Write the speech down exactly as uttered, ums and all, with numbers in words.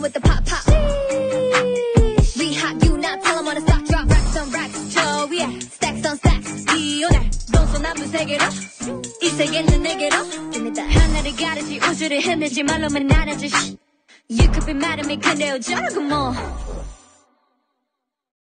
with the pop pop. We hot, you not tell them on the stock drop. Racks on racks, 저 위에 stacks on stacks. 이오늘 동서남북 세계로 이 세계는 내게로 하늘을 가르지 우주를 흔들지 말로만 나눠지. You could be mad at me 근데 어쩌라고 뭐